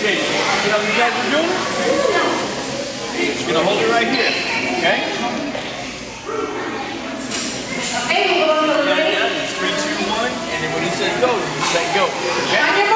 Okay, see how these guys are doing it? You're going to hold it right here, okay? Okay, we'll go to the It's 3, 2, 1, and then when he says go, you say go. Okay?